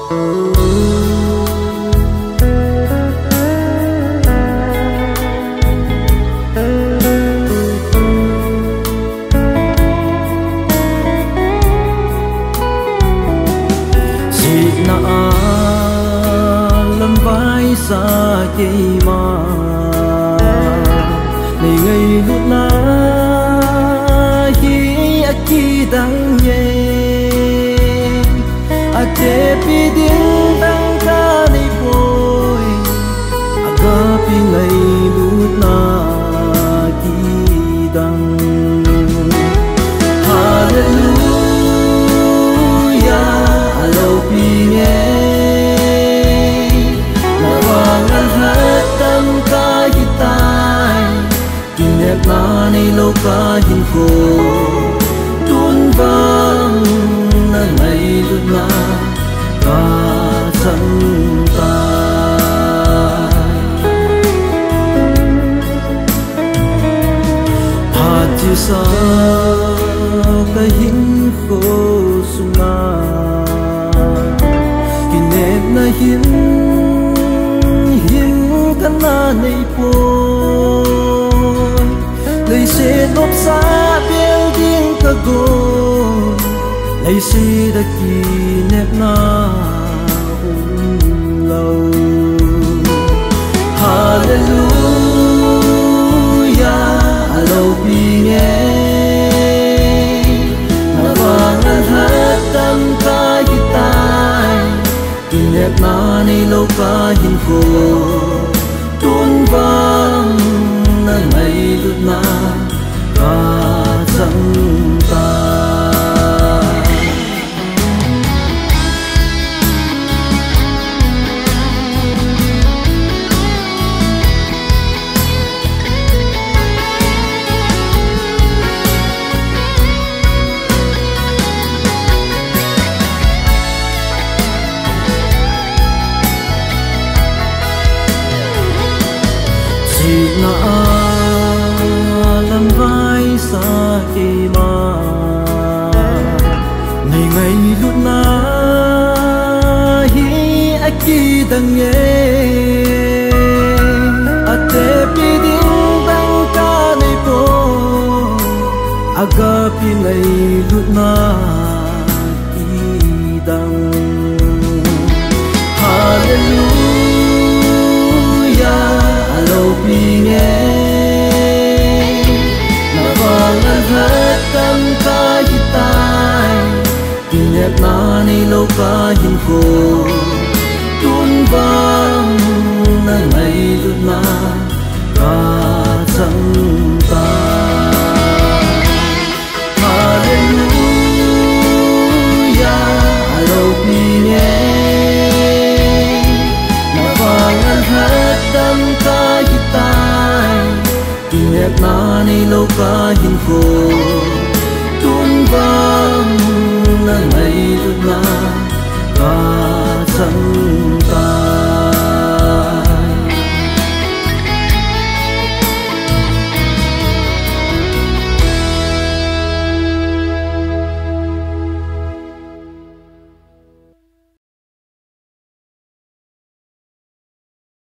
xa cây mà này ngày lúc na khi aki đang nhẹ ate pi din đang ca này bồi aga pi ngày lúc na khi đang hallelujah alo pi nghe na ni lo ka hin ko tun vang na ngày lu na ka san ta ha chi sa ka hin ko suna kinep na hin ka na nei po lấy xe nộp xa building cả go lấy xe đã kỷ niệm na lâu hallelujah alo pi nghe na vang an hát tâm ca guitar kỷ niệm na ni lâu ca hin ko tuôn vang na ngày lúc na ka sang ta chỉ na làm vai xa kỳ mà này ngày lúc na hi aki đang nghe ate pi din đang ca này po aga pi ngày lúc na ki đang hallelujah alo pi nghe hát tâm ca guitar kỷ niệm na ni lâu ca hin ko tuôn vang na ngày lúc na ka sang ta hallelujah alo pi nghe na vang an hát tâm ca guitar kỷ niệm na ni lâu ca hin ko tuôn vang na ngày lúc na ka sang ta